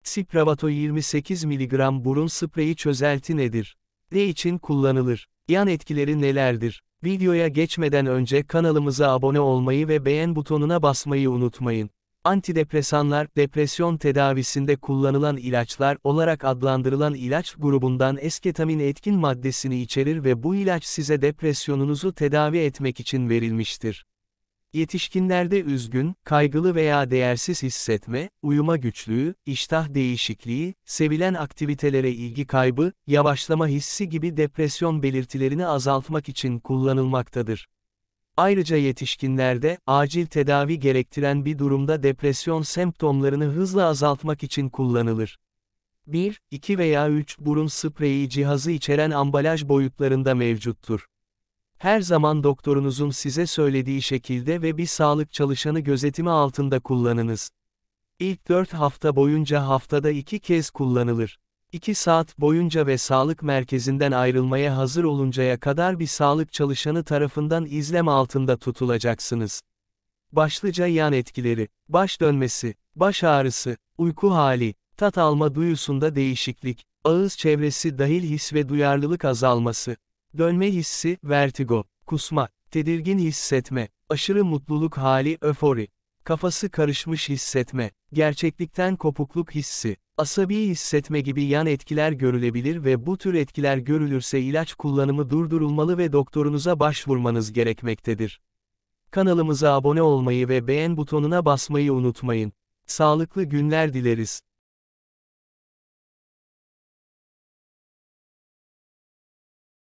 Spravato 28 mg burun spreyi çözelti nedir? Ne için kullanılır? Yan etkileri nelerdir? Videoya geçmeden önce kanalımıza abone olmayı ve beğen butonuna basmayı unutmayın. Antidepresanlar, depresyon tedavisinde kullanılan ilaçlar olarak adlandırılan ilaç grubundan esketamin etkin maddesini içerir ve bu ilaç size depresyonunuzu tedavi etmek için verilmiştir. Yetişkinlerde üzgün, kaygılı veya değersiz hissetme, uyuma güçlüğü, iştah değişikliği, sevilen aktivitelere ilgi kaybı, yavaşlama hissi gibi depresyon belirtilerini azaltmak için kullanılmaktadır. Ayrıca yetişkinlerde, acil tedavi gerektiren bir durumda depresyon semptomlarını hızla azaltmak için kullanılır. 1, 2 veya 3 burun spreyi cihazı içeren ambalaj boyutlarında mevcuttur. Her zaman doktorunuzun size söylediği şekilde ve bir sağlık çalışanı gözetimi altında kullanınız. İlk 4 hafta boyunca haftada 2 kez kullanılır. 2 saat boyunca ve sağlık merkezinden ayrılmaya hazır oluncaya kadar bir sağlık çalışanı tarafından izlem altında tutulacaksınız. Başlıca yan etkileri: baş dönmesi, baş ağrısı, uyku hali, tat alma duyusunda değişiklik, ağız çevresi dahil his ve duyarlılık azalması, dönme hissi, vertigo, kusma, tedirgin hissetme, aşırı mutluluk hali, öfori, kafası karışmış hissetme, gerçeklikten kopukluk hissi, asabi hissetme gibi yan etkiler görülebilir ve bu tür etkiler görülürse ilaç kullanımı durdurulmalı ve doktorunuza başvurmanız gerekmektedir. Kanalımıza abone olmayı ve beğen butonuna basmayı unutmayın. Sağlıklı günler dileriz.